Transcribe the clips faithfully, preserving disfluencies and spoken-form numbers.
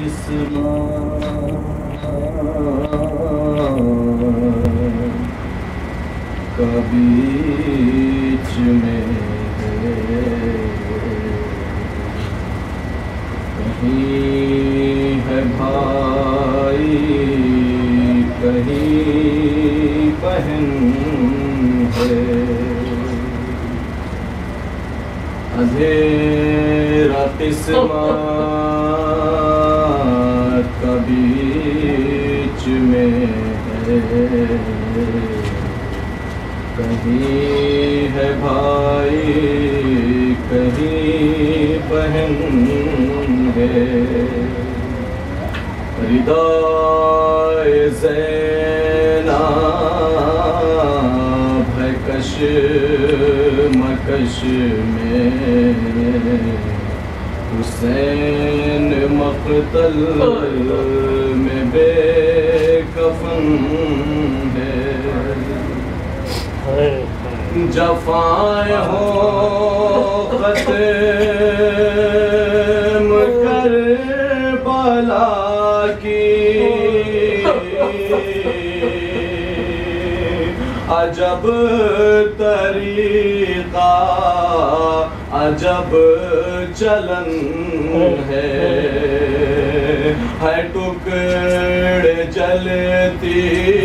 का बीच में कहीं है भाई कहीं बहन है, अंधेरा किस्मत का बीच में है, कहीं है भाई कहीं बहन है। रिदाए ज़ैनब है कश मकश में, हुसैन मक़तल में बेकफन है। जफ़ाएं हो ख़त्म करबला की, अजब तरीक़ा अजब चलन है, है टुकड़े जलती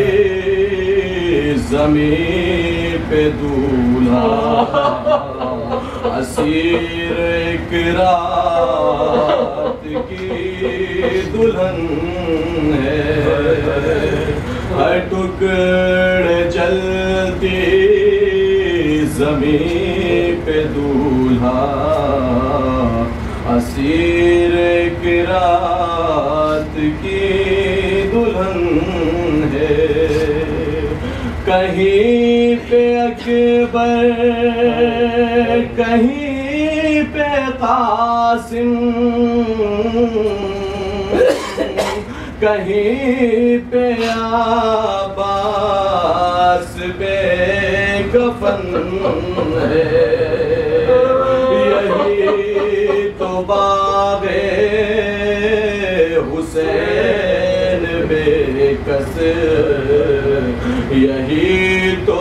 ज़मीन पे दूल्हा, असीर एक रात की दुल्हन है, हर टुकड़े जलती ज़मीन पे दूल्हा, असीर एक रात की दुल्हन है। कहीं पे अकबर कहीं पे कासिम, कहीं पे अब्बास बेकफन है, यही तो बाग़े हुसैन बेकस, यही तो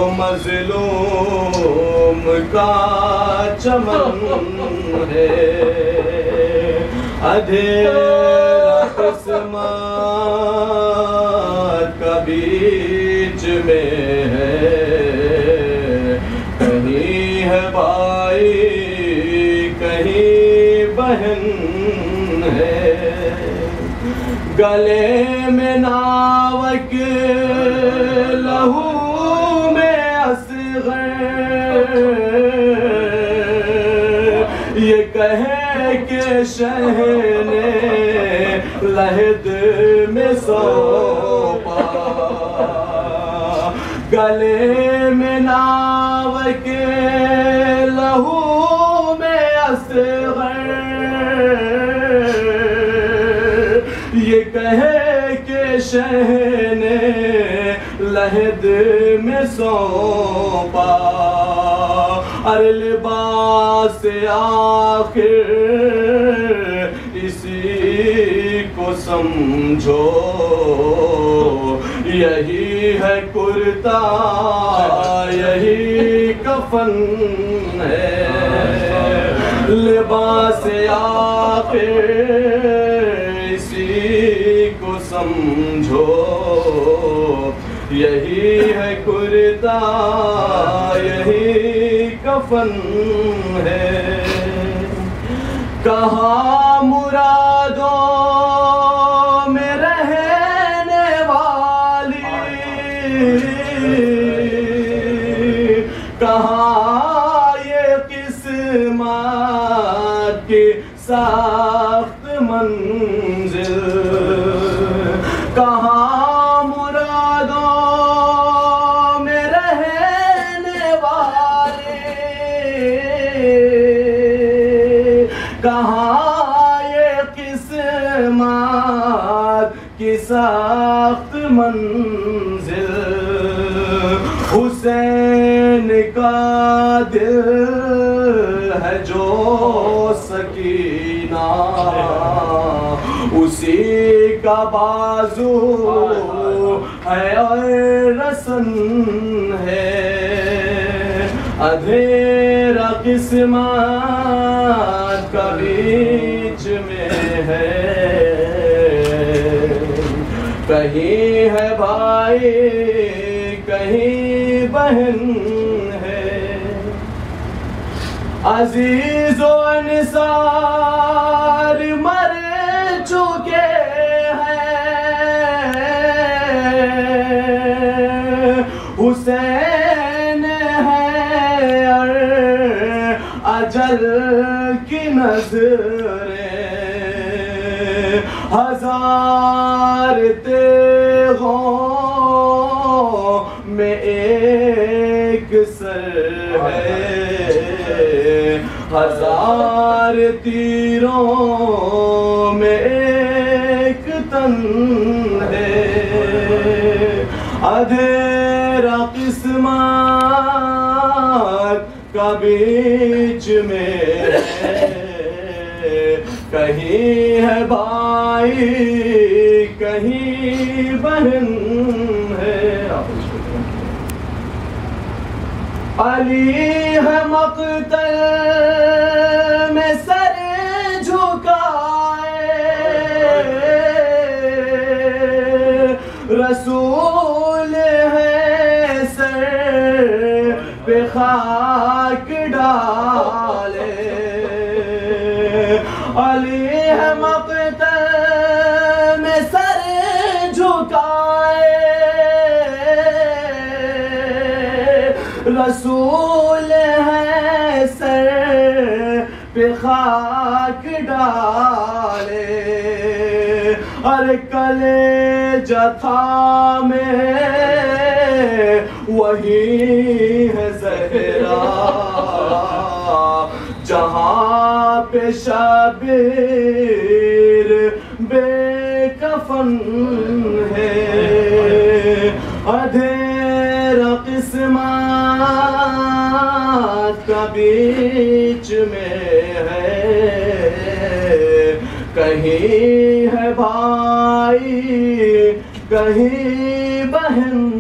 मज़लूम का चमन है। अंधेरा किस्मत का बीच में है, कहीं है भाई कहीं बहन है। गले में नावक लहू में असग़र, ये कहे के शहने लहद में सौंपा, गले में नावक लहू में असग़र, ये कहे के शहने लहद में सौंपा, अरे लिबास आखिर इसी को समझो, यही है कुर्ता यही कफन है। लिबास आखिर इसी को समझो, यही है कुर्ता यही कफन है। कहाँ मुरादों में रहने वाली, कहाँ ये किस्मत की साख्त मंजिल, कहाँ मुरादों में रहने वाले, कहाँ ये किस्मत की साख्त मंजिल। हुसैन का दिल है जो सकीना, उसी का बाजू है और रसन है, अंधेरा किस्मत का बीच में है, कहीं है भाई कहीं बहन है, अजीज व अंसार मर चुके हैं, हुसैन है और अजल की नजरें, हजार तेगों में एक सर है, हजार तीरों में एक तन है, अंधेरा किस्मत का बीच में है, कहीं है भाई कहीं बहन है। अली है मक़तल में सर झुकाए, रसूल है सर पे खाक डाले, अली है मक़तल में सर झुकाए, रसूल है सर पे खाक डाले, अरे कलेजा में वही है ज़हरा, जहाँ पे शबीर बेकफन है, अंधेरा किस्मत का बीच में है, कहीं है भाई कहीं बहन